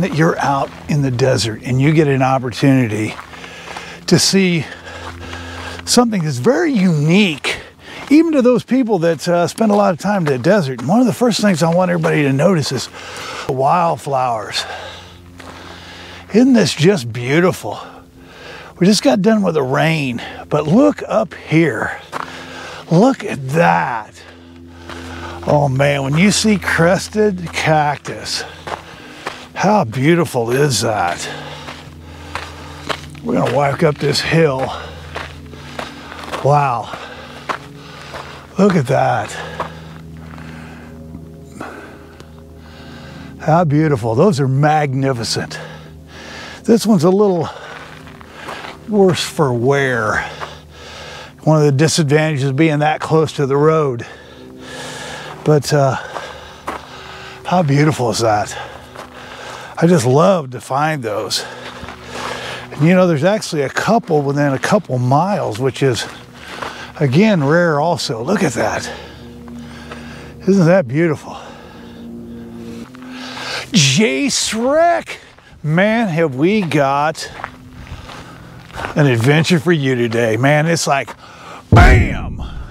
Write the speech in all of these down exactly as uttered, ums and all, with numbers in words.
that you're out in the desert and you get an opportunity to see something that's very unique, even to those people that uh, spend a lot of time in the desert. And one of the first things I want everybody to notice is the wildflowers. Isn't this just beautiful? We just got done with the rain, but look up here. Look at that. Oh man, when you see crested cactus, how beautiful is that? We're gonna walk up this hill. Wow, look at that. How beautiful. Those are magnificent. This one's a little worse for wear. One of the disadvantages of being that close to the road. But uh, how beautiful is that? I just love to find those. And you know, there's actually a couple within a couple miles, which is, again, rare also. Look at that. Isn't that beautiful? J-Srek! Man, have we got an adventure for you today. Man, it's like, bam!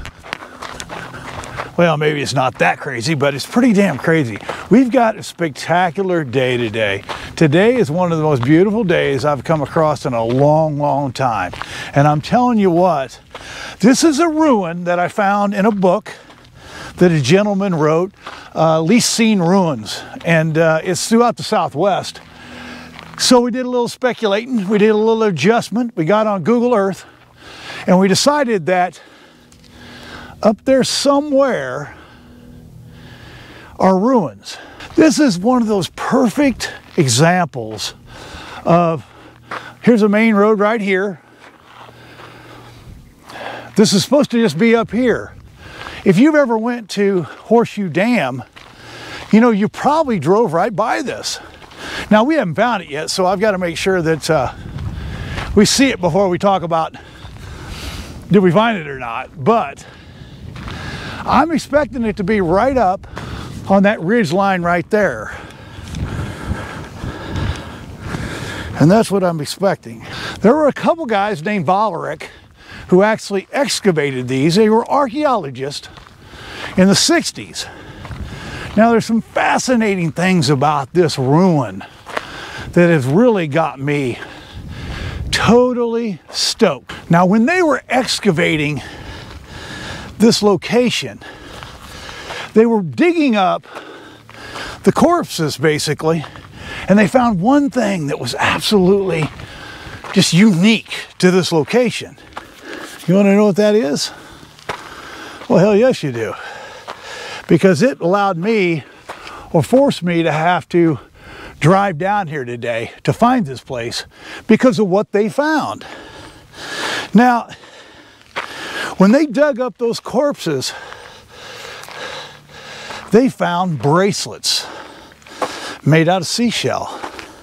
Well, maybe it's not that crazy, but it's pretty damn crazy. We've got a spectacular day today. Today is one of the most beautiful days I've come across in a long, long time. And I'm telling you what, this is a ruin that I found in a book that a gentleman wrote, uh, Least Seen Ruins, and uh, it's throughout the Southwest. So we did a little speculating, we did a little adjustment, we got on Google Earth, and we decided that up there somewhere are ruins. This is one of those perfect examples of, here's a main road right here. This is supposed to just be up here. If you've ever went to Horseshoe Dam, you know, you probably drove right by this. Now, we haven't found it yet, so I've got to make sure that uh, we see it before we talk about did we find it or not. But I'm expecting it to be right up on that ridge line right there. And that's what I'm expecting. There were a couple guys named Valehrach who actually excavated these. They were archaeologists in the sixties. Now, there's some fascinating things about this ruin that has really got me totally stoked. Now, when they were excavating this location, they were digging up the corpses, basically, and they found one thing that was absolutely just unique to this location. You want to know what that is? Well, hell yes you do. Because it allowed me, or forced me to have to drive down here today to find this place because of what they found. Now, when they dug up those corpses, they found bracelets made out of seashell.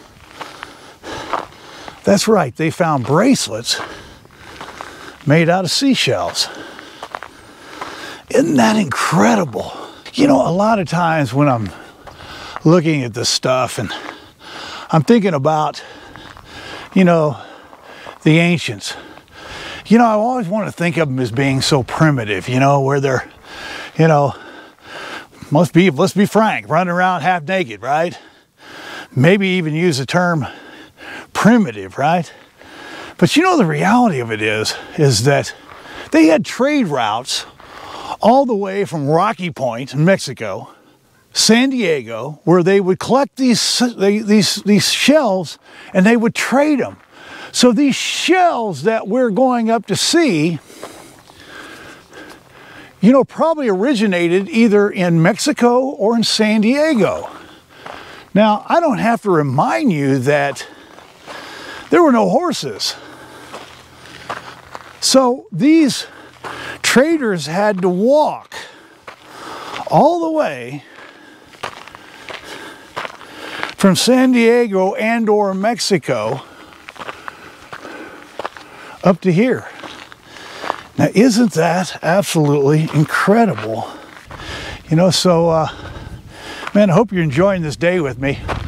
That's right, they found bracelets made out of seashells. Isn't that incredible? You know, a lot of times when I'm looking at this stuff and I'm thinking about, you know, the ancients, you know, I always want to think of them as being so primitive, you know, where they're, you know, most people, let's be frank, running around half naked, right? Maybe even use the term primitive, right? But you know, the reality of it is, is that they had trade routes all the way from Rocky Point in Mexico, San Diego, where they would collect these, these, these shells and they would trade them. So these shells that we're going up to see, you know, probably originated either in Mexico or in San Diego. Now, I don't have to remind you that there were no horses. So these traders had to walk all the way from San Diego and or Mexico up to here. Now, isn't that absolutely incredible? You know, so, uh, man, I hope you're enjoying this day with me.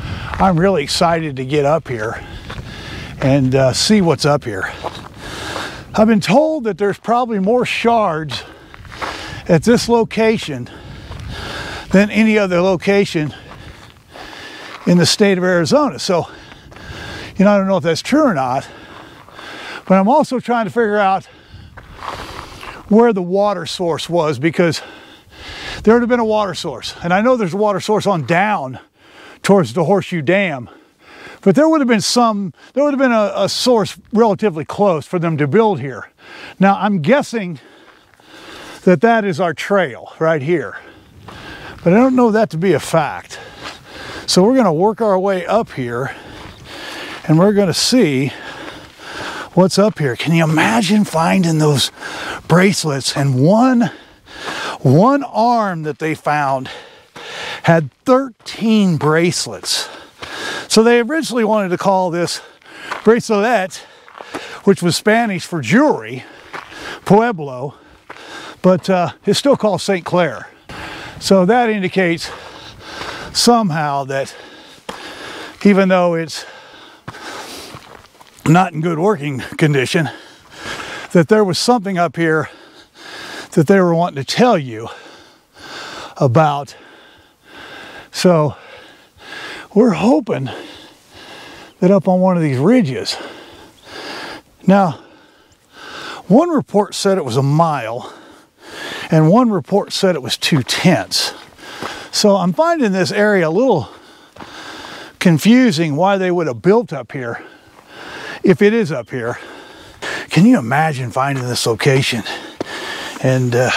I'm really excited to get up here and uh, see what's up here. I've been told that there's probably more shards at this location than any other location in the state of Arizona. So, you know, I don't know if that's true or not, but I'm also trying to figure out where the water source was, because there would have been a water source. And I know there's a water source on down towards the Horseshoe Dam, but there would have been some, there would have been a, a source relatively close for them to build here. Now, I'm guessing that that is our trail right here, but I don't know that to be a fact. So we're going to work our way up here and we're going to see what's up here. Can you imagine finding those bracelets? And one, one arm that they found had thirteen bracelets. So they originally wanted to call this bracelet, which was Spanish for jewelry, Pueblo, but uh, it's still called Saint Clair. So that indicates somehow that even though it's not in good working condition, that there was something up here that they were wanting to tell you about. So we're hoping that up on one of these ridges. Now, one report said it was a mile, and one report said it was two tenths. So I'm finding this area a little confusing why they would have built up here, if it is up here. Can you imagine finding this location and uh,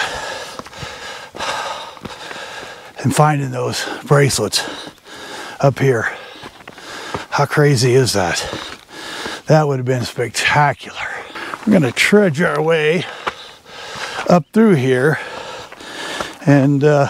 and finding those bracelets up here? How crazy is that? That would have been spectacular. We're gonna trudge our way up through here, and uh,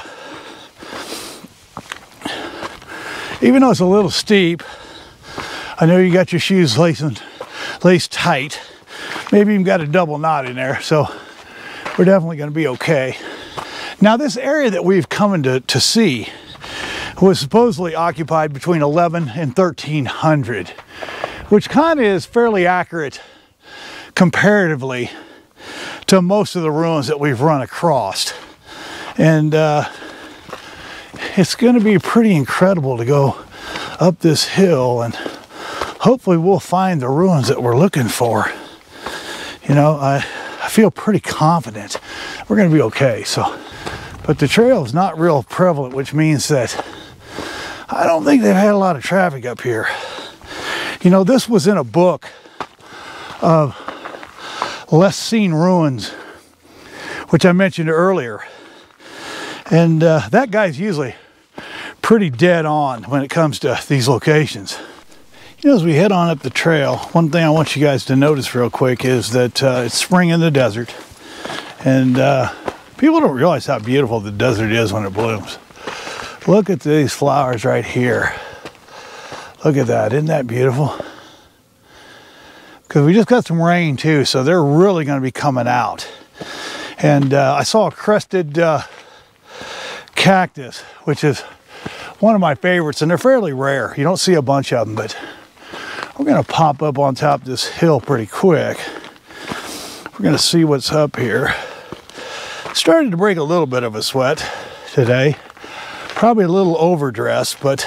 even though it's a little steep, I know you got your shoes laced, laced tight. Maybe even got a double knot in there, so we're definitely going to be okay. Now, this area that we've come to, to see was supposedly occupied between eleven and thirteen hundred, which kind of is fairly accurate comparatively to most of the ruins that we've run across. And uh, it's going to be pretty incredible to go up this hill, and hopefully we'll find the ruins that we're looking for. You know, I, I feel pretty confident we're going to be okay. So, but the trail is not real prevalent, which means that I don't think they've had a lot of traffic up here. You know, this was in a book of less seen ruins, which I mentioned earlier. And uh, that guy's usually pretty dead on when it comes to these locations. You know, as we head on up the trail, one thing I want you guys to notice real quick is that uh, it's spring in the desert, and uh, people don't realize how beautiful the desert is when it blooms. Look at these flowers right here. Look at that, isn't that beautiful? Because we just got some rain too, so they're really going to be coming out. And uh, I saw a crested uh, cactus, which is one of my favorites, and they're fairly rare. You don't see a bunch of them, but we're going to pop up on top of this hill pretty quick. We're going to see what's up here. Started to break a little bit of a sweat today. Probably a little overdressed, but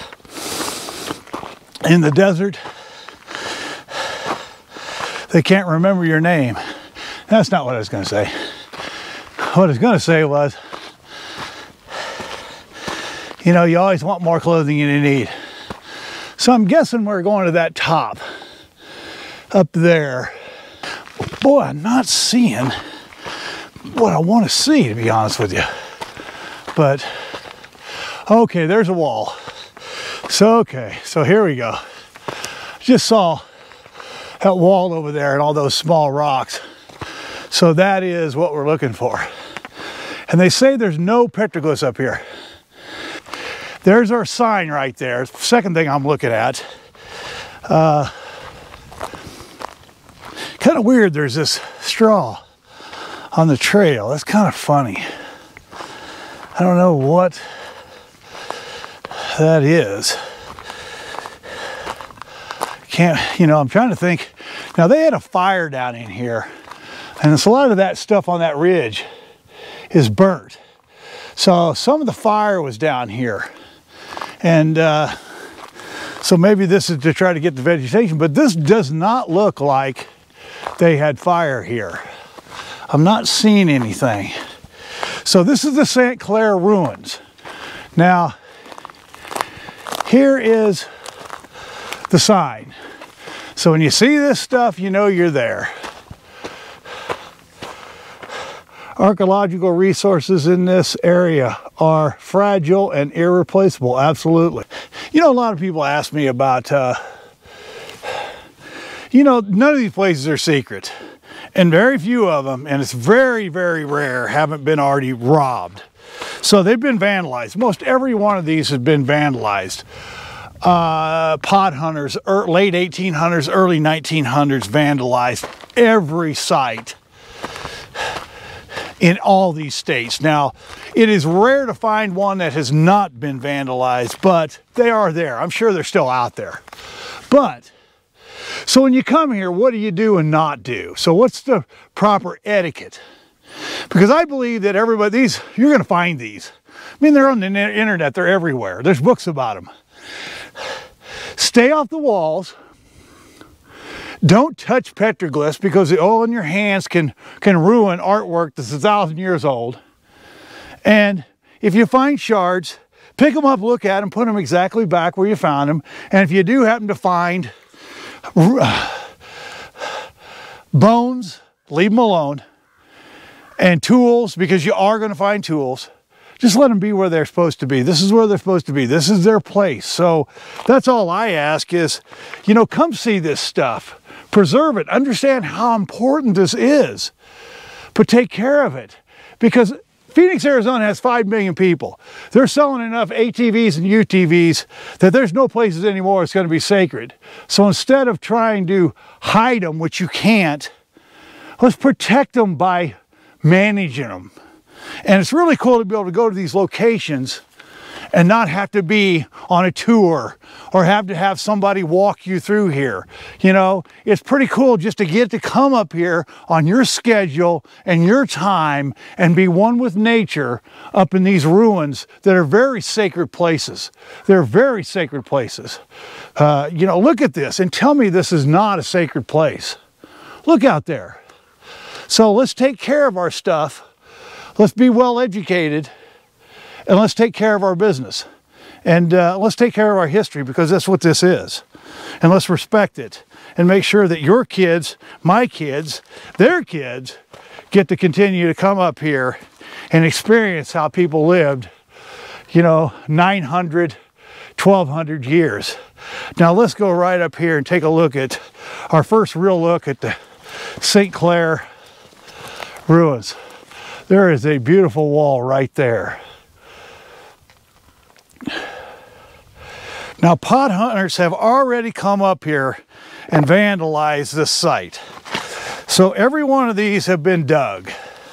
in the desert, they can't remember your name. That's not what I was going to say. What I was going to say was, you know, you always want more clothing than you need. So I'm guessing we're going to that top up there. Boy, I'm not seeing what I want to see, to be honest with you. But, okay, there's a wall. So, okay, so here we go. Just saw that wall over there and all those small rocks. So that is what we're looking for. And they say there's no petroglyphs up here. There's our sign right there. Second thing I'm looking at. Uh, kind of weird there's this straw on the trail. That's kind of funny. I don't know what that is. can't, you know, I'm trying to think. Now they had a fire down in here, and it's a lot of that stuff on that ridge is burnt. So some of the fire was down here. And uh, so maybe this is to try to get the vegetation, but this does not look like they had fire here. I'm not seeing anything. So this is the Saint Clair ruins. Now, here is the sign. So when you see this stuff, you know you're there. Archaeological resources in this area are fragile and irreplaceable, absolutely. You know, a lot of people ask me about, uh, you know, none of these places are secret. And very few of them, and it's very, very rare, haven't been already robbed. So they've been vandalized. Most every one of these has been vandalized. Uh, pot hunters, er, late eighteen hundreds, early nineteen hundreds vandalized every site in all these states. Now, it is rare to find one that has not been vandalized, but they are there. I'm sure they're still out there. But, so when you come here, what do you do and not do? So what's the proper etiquette? Because I believe that everybody, these, you're going to find these. I mean, they're on the internet, they're everywhere. There's books about them. Stay off the walls. Don't touch petroglyphs, because the oil in your hands can, can ruin artwork that's a thousand years old. And if you find shards, pick them up, look at them, put them exactly back where you found them. And if you do happen to find bones, leave them alone. And tools, because you are going to find tools, just let them be where they're supposed to be. This is where they're supposed to be. This is their place. So that's all I ask is, you know, come see this stuff. Preserve it. Understand how important this is. But take care of it. Because Phoenix, Arizona has five million people. They're selling enough A T Vs and U T Vs that there's no places anymore it's going to be sacred. So instead of trying to hide them, which you can't, let's protect them by managing them. And it's really cool to be able to go to these locations and not have to be on a tour or have to have somebody walk you through here. You know, it's pretty cool just to get to come up here on your schedule and your time and be one with nature up in these ruins that are very sacred places. They're very sacred places. Uh, you know, look at this and tell me this is not a sacred place. Look out there. So let's take care of our stuff. Let's be well educated, and let's take care of our business. And uh, let's take care of our history, because that's what this is. And let's respect it and make sure that your kids, my kids, their kids get to continue to come up here and experience how people lived, you know, nine hundred, twelve hundred years. Now let's go right up here and take a look at our first real look at the Saint Clair ruins. There is a beautiful wall right there. Now, pot hunters have already come up here and vandalized this site. So every one of these have been dug.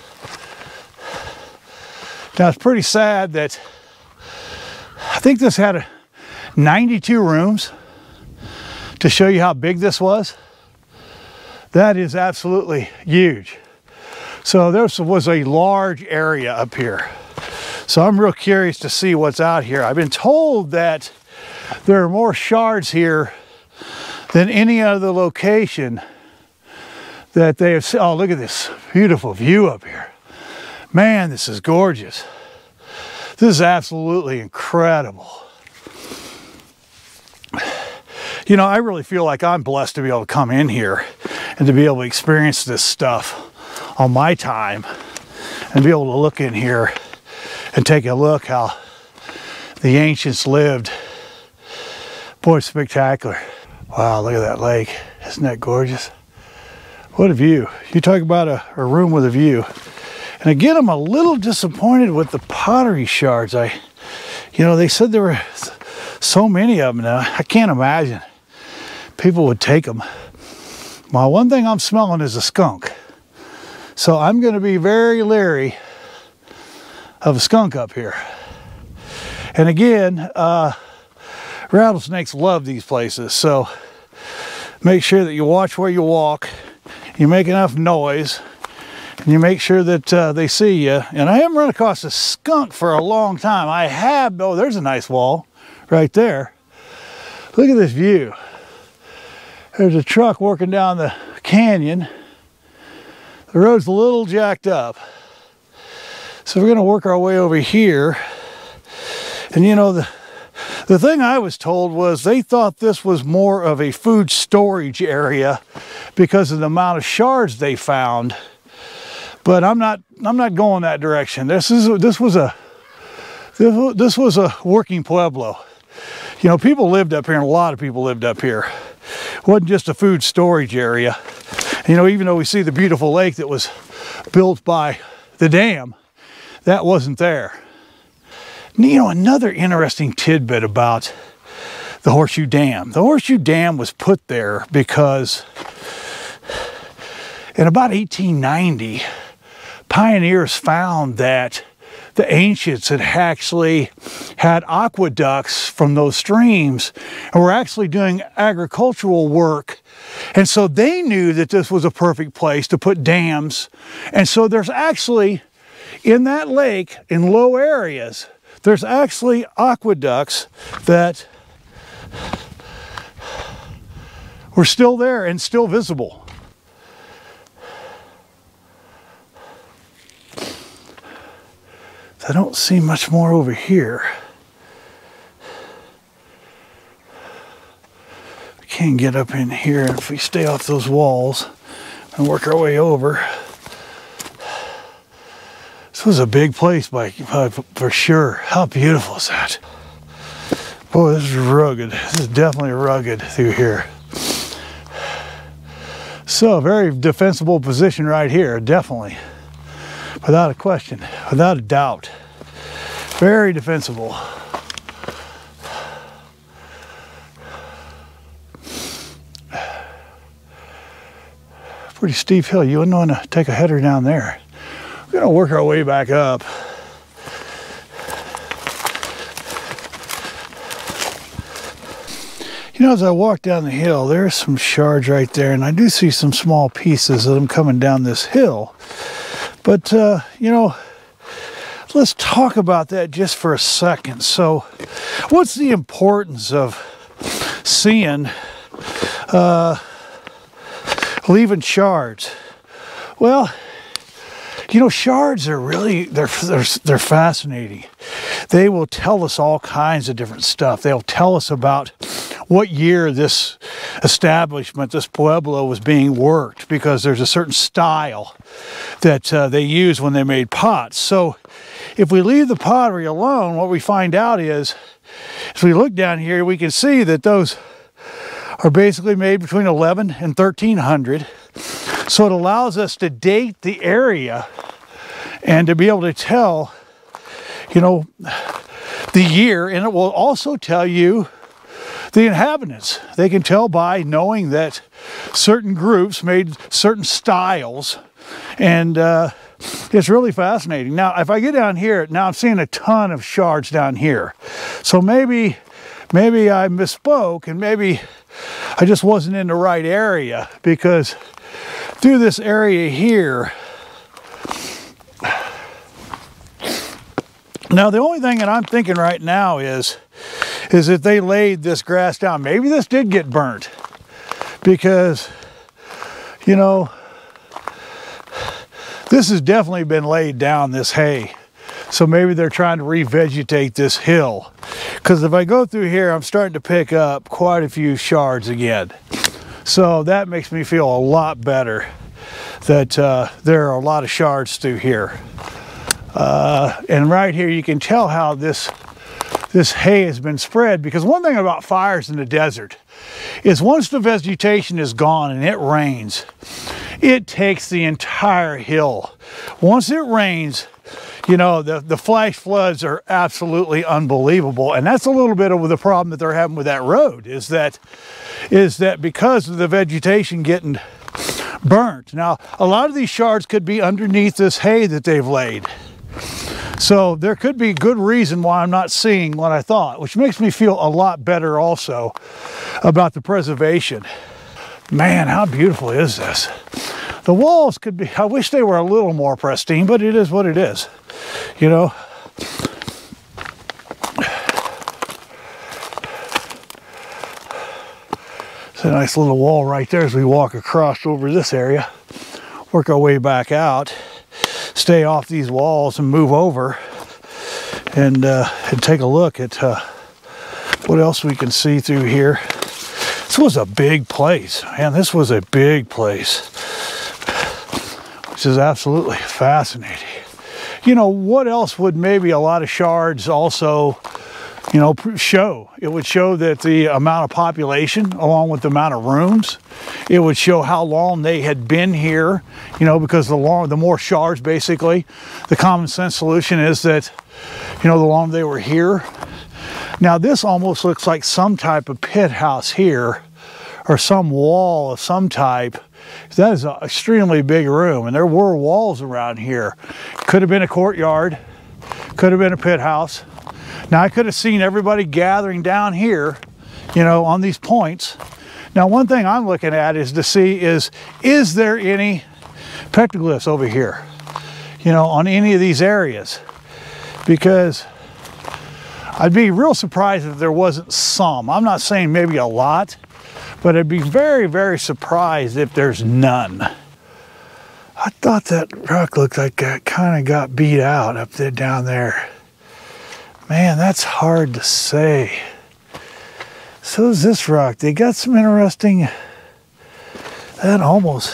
Now, it's pretty sad that I think this had a ninety-two rooms. To show you how big this was, that is absolutely huge. So there was a large area up here. So I'm real curious to see what's out here. I've been told that there are more shards here than any other location that they have seen. Oh, look at this beautiful view up here. Man, this is gorgeous. This is absolutely incredible. You know, I really feel like I'm blessed to be able to come in here and to be able to experience this stuff on my time and be able to look in here and take a look how the ancients lived. Boy, it's spectacular. Wow, look at that lake. Isn't that gorgeous? What a view. You talk about a, a room with a view. And again, I'm a little disappointed with the pottery shards. I, you know, they said there were so many of them now. I can't imagine people would take them. Well, one thing I'm smelling is a skunk. So I'm going to be very leery of a skunk up here. And again, uh, rattlesnakes love these places. So make sure that you watch where you walk, you make enough noise, and you make sure that uh, they see you. And I haven't run across a skunk for a long time. I have, oh, there's a nice wall right there. Look at this view. There's a truck working down the canyon. The road's a little jacked up. So we're gonna work our way over here. And you know, the, the thing I was told was they thought this was more of a food storage area because of the amount of shards they found. But I'm not, I'm not going that direction. This is, this was a, this, this was a working Pueblo. You know, people lived up here, and a lot of people lived up here. It wasn't just a food storage area. You know, even though we see the beautiful lake that was built by the dam, that wasn't there. And, you know, another interesting tidbit about the Horseshoe Dam. The Horseshoe Dam was put there because in about eighteen ninety, pioneers found that the ancients had actually had aqueducts from those streams and were actually doing agricultural work. And so they knew that this was a perfect place to put dams. And so there's actually, in that lake, in low areas, there's actually aqueducts that were still there and still visible. I don't see much more over here. We can't get up in here if we stay off those walls and work our way over. This was a big place by, by for sure. How beautiful is that? Boy, this is rugged. This is definitely rugged through here. So, a very defensible position right here, definitely. Without a question, without a doubt. Very defensible. Pretty steep hill. You wouldn't want to take a header down there. We're going to work our way back up. You know, as I walk down the hill, there's some shards right there, and I do see some small pieces of them coming down this hill. But, uh, you know, let's talk about that just for a second. So, what's the importance of seeing, uh, leaving shards? Well, you know, shards are really, they're, they're, they're fascinating. They will tell us all kinds of different stuff. They'll tell us about what year this establishment, this Pueblo, was being worked, because there's a certain style that uh, they use when they made pots. So if we leave the pottery alone, what we find out is, if we look down here, we can see that those are basically made between eleven and thirteen hundred. So it allows us to date the area and to be able to tell, you know, the year, and it will also tell you the inhabitants. They can tell by knowing that certain groups made certain styles, and uh, it's really fascinating. Now, if I get down here, now I'm seeing a ton of shards down here. So maybe, maybe I misspoke, and maybe I just wasn't in the right area, because through this area here, now the only thing that I'm thinking right now is, is that they laid this grass down. Maybe this did get burnt, because, you know, this has definitely been laid down, this hay. So maybe they're trying to revegetate this hill. Because if I go through here, I'm starting to pick up quite a few shards again. So that makes me feel a lot better that uh, there are a lot of shards through here. Uh, and right here, you can tell how this this hay has been spread, because one thing about fires in the desert is once the vegetation is gone and it rains, it takes the entire hill. Once it rains, you know, the, the flash floods are absolutely unbelievable. And that's a little bit of the problem that they're having with that road, is that, is that because of the vegetation getting burnt. Now, a lot of these shards could be underneath this hay that they've laid. So there could be good reason why I'm not seeing what I thought, which makes me feel a lot better also about the preservation. Man, how beautiful is this? The walls could be, I wish they were a little more pristine, but it is what it is, you know. It's a nice little wall right there as we walk across over this area, work our way back out, stay off these walls and move over and, uh, and take a look at uh, what else we can see through here. This was a big place, man. This was a big place, which is absolutely fascinating. You know, what else would maybe a lot of shards also, you know, show? It would show that the amount of population along with the amount of rooms. It would show how long they had been here, you know, because the long, the more shards, basically, the common sense solution is that, you know, the longer they were here. Now this almost looks like some type of pit house here, or some wall of some type. That is an extremely big room, and there were walls around here. Could have been a courtyard, could have been a pit house. Now I could have seen everybody gathering down here, you know, on these points. Now one thing I'm looking at is to see is, is there any petroglyphs over here, you know, on any of these areas? Because I'd be real surprised if there wasn't some. I'm not saying maybe a lot, but I'd be very, very surprised if there's none. I thought that rock looked like it kind of got beat out up there, down there. Man, that's hard to say. So is this rock. They got some interesting, that almost,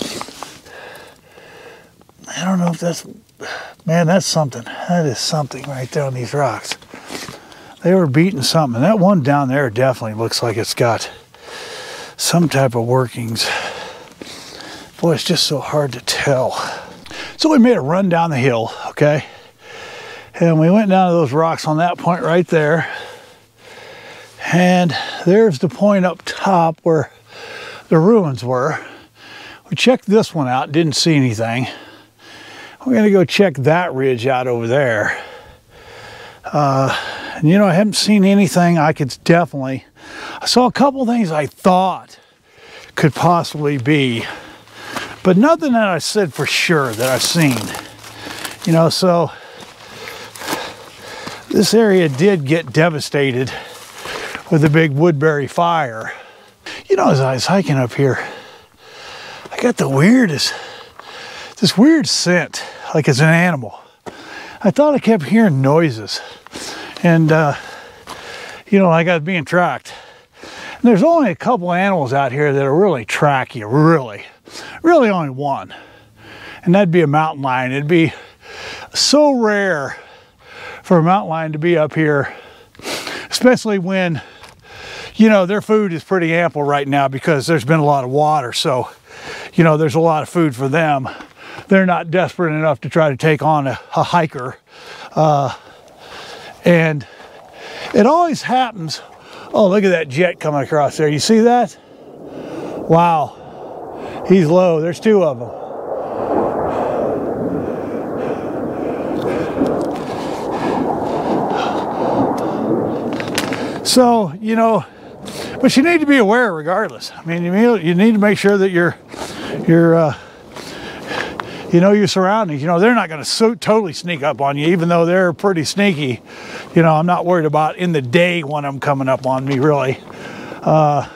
I don't know if that's, man, that's something. That is something right there on these rocks. They were beating something. That one down there definitely looks like it's got some type of workings. Boy, it's just so hard to tell. So we made a run down the hill, okay? And we went down to those rocks on that point right there. And there's the point up top where the ruins were. We checked this one out, didn't see anything. We're gonna go check that ridge out over there. Uh, and you know, I haven't seen anything I could definitely, I saw a couple things I thought could possibly be, but nothing that I said for sure that I've seen. You know, so this area did get devastated with the big Woodbury fire. You know, as I was hiking up here, I got the weirdest, this weird scent, like it's an animal. I thought I kept hearing noises. And, uh, you know, like I was being tracked. And there's only a couple animals out here that are really track you, really. Really only one. And that'd be a mountain lion. It'd be so rare for a mountain lion to be up here, especially when, you know, their food is pretty ample right now because there's been a lot of water. So, you know, there's a lot of food for them. They're not desperate enough to try to take on a, a hiker. Uh, and it always happens. Oh, look at that jet coming across there. You see that? Wow. He's low. There's two of them. So, you know, but you need to be aware regardless. I mean, you you need to make sure that you're, you're, uh, you know, your surroundings. You know, they're not going to so totally sneak up on you, even though they're pretty sneaky. You know, I'm not worried about in the day when I'm coming up on me, really. Uh,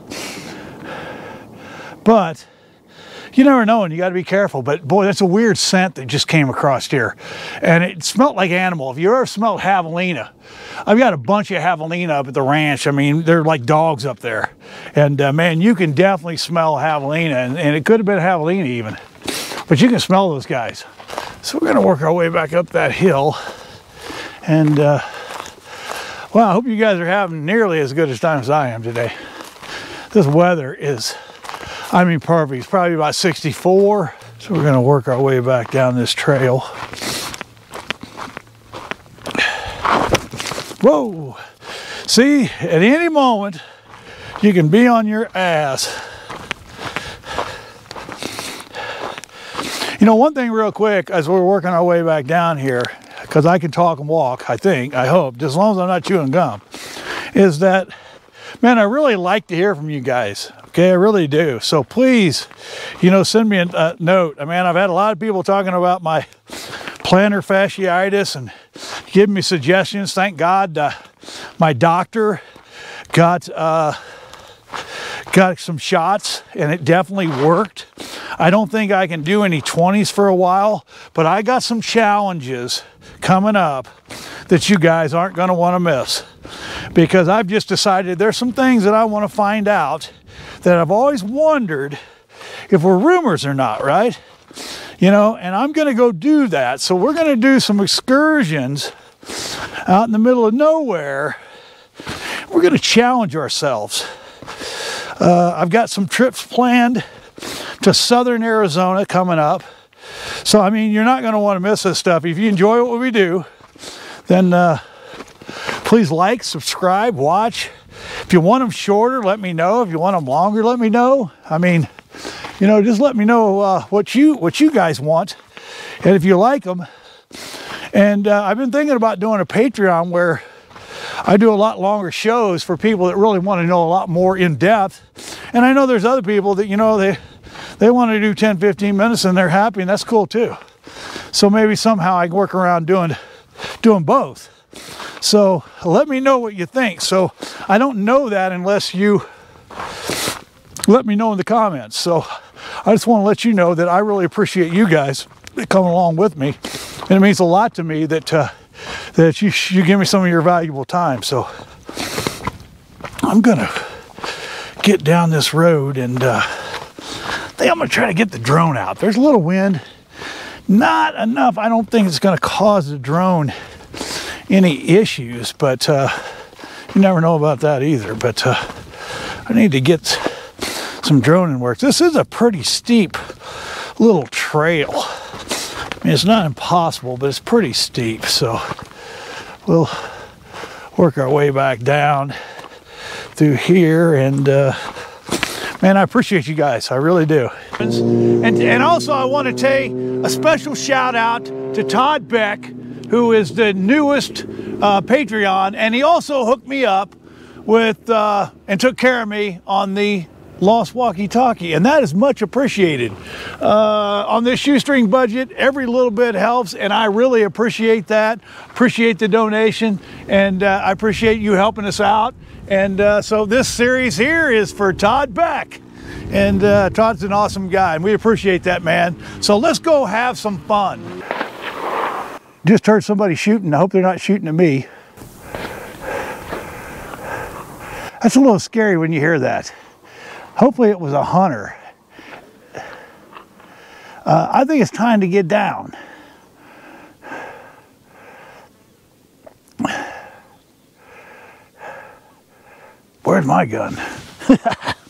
but you never know, and you got to be careful. But boy, that's a weird scent that just came across here, and it smelled like animal. If you ever smelled javelina, I've got a bunch of javelina up at the ranch. I mean, they're like dogs up there, and uh, man, you can definitely smell javelina, and, and it could have been javelina even, but you can smell those guys. So we're gonna work our way back up that hill, and uh, well, I hope you guys are having nearly as good a time as I am today. This weather is, I mean, perfect. It's probably about sixty-four. So we're gonna work our way back down this trail. Whoa! See, at any moment, you can be on your ass. You know, one thing real quick, as we're working our way back down here, because I can talk and walk, I think, I hope, as long as I'm not chewing gum, is that man, I really like to hear from you guys. Okay, I really do. So please, you know, send me a, a note. I mean, I've had a lot of people talking about my plantar fasciitis and giving me suggestions. Thank God uh, my doctor got uh, got some shots and it definitely worked. I don't think I can do any twenties for a while, but I got some challenges coming up that you guys aren't going to want to miss, because I've just decided there's some things that I want to find out that I've always wondered if were rumors or not, right? You know, and I'm going to go do that. So we're going to do some excursions out in the middle of nowhere. We're going to challenge ourselves. Uh, I've got some trips planned to southern Arizona coming up. So, I mean, you're not going to want to miss this stuff. If you enjoy what we do, then uh, please like, subscribe, watch. If you want them shorter, let me know. If you want them longer, let me know. I mean, you know, just let me know uh, what you what you guys want, and if you like them. And uh, I've been thinking about doing a Patreon where I do a lot longer shows for people that really want to know a lot more in depth. And I know there's other people that, you know, they they want to do ten, fifteen minutes and they're happy, and that's cool too. So maybe somehow I can work around doing doing both. So let me know what you think. So I don't know that unless you let me know in the comments. So I just want to let you know that I really appreciate you guys coming along with me, and it means a lot to me that uh, that you you give me some of your valuable time. So I'm gonna get down this road, and uh, I think I'm gonna try to get the drone out. There's a little wind, not enough. I don't think it's gonna cause the drone any issues, but uh, you never know about that either. But uh, I need to get some droning work. This is a pretty steep little trail. I mean, it's not impossible, but it's pretty steep. So we'll work our way back down through here. And uh, man, I appreciate you guys. I really do. And, and also I want to take a special shout out to Todd Beck, who is the newest uh, Patreon, and he also hooked me up with uh, and took care of me on the lost walkie-talkie, and that is much appreciated. Uh, on this shoestring budget, every little bit helps, and I really appreciate that. Appreciate the donation, and uh, I appreciate you helping us out. And uh, so this series here is for Todd Beck, and uh, Todd's an awesome guy, and we appreciate that, man. So let's go have some fun. Just heard somebody shooting. I hope they're not shooting at me. That's a little scary when you hear that. Hopefully it was a hunter. Uh, I think it's time to get down. Where's my gun?